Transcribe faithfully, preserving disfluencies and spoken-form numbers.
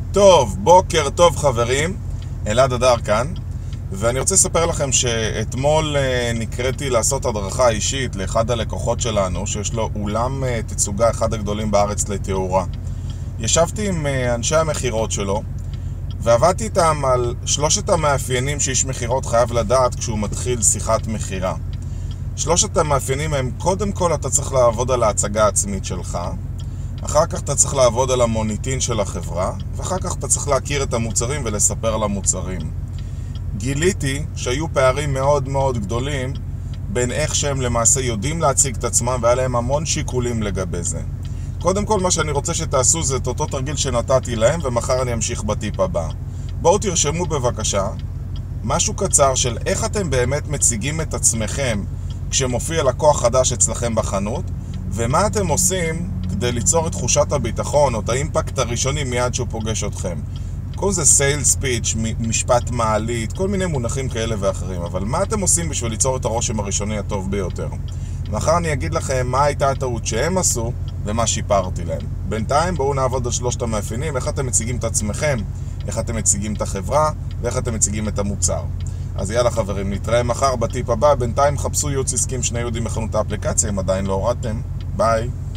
טוב, בוקר טוב חברים, אלעד אדר כאן, ואני רוצה לספר לכם שאתמול נקראתי לעשות הדרכה אישית לאחד הלקוחות שלנו שיש לו אולם תצוגה אחד הגדולים בארץ לתאורה. ישבתי עם אנשי המחירות שלו ועבדתי איתם על שלושת המאפיינים שאיש מחירות חייב לדעת כשהוא מתחיל שיחת מחירה. שלושת המאפיינים הם: קודם כל אתה צריך לעבוד על ההצגה העצמית שלך, אחר כך אתה צריך לעבוד על המוניטין של החברה, ואחר כך אתה צריך להכיר את המוצרים ולספר על המוצרים. גיליתי שהיו פערים מאוד מאוד גדולים בין איך שהם למעשה יודעים להציג את עצמם, והיה להם המון שיקולים לגבי זה. קודם כל מה שאני רוצה שתעשו זה את אותו תרגיל שנתתי להם, ומחר אני אמשיך בטיפ הבא. בואו תרשמו בבקשה משהו קצר של איך אתם באמת מציגים את עצמכם כשמופיע לקוח חדש אצלכם בחנות, ומה אתם עושים כדי ליצור את תחושת הביטחון או את האימפקט הראשוני מיד שהוא פוגש אתכם. כל זה סיילס פיץ', משפט מעלית, כל מיני מונחים כאלה ואחרים, אבל מה אתם עושים בשביל ליצור את הרושם הראשוני הטוב ביותר? מחר אני אגיד לכם מה הייתה הטעות שהם עשו ומה שיפרתי להם. בינתיים בואו נעבוד על שלושת המאפיינים: איך אתם מציגים את עצמכם, איך אתם מציגים את החברה ואיך אתם מציגים את המוצר. אז יאללה חברים, נתראה מחר בטיפ הבא. בינתיים חפשו ייעוץ עסקי עם שני יהודים בחנות האפליקציה אם עדיין לא הורדתם. ביי.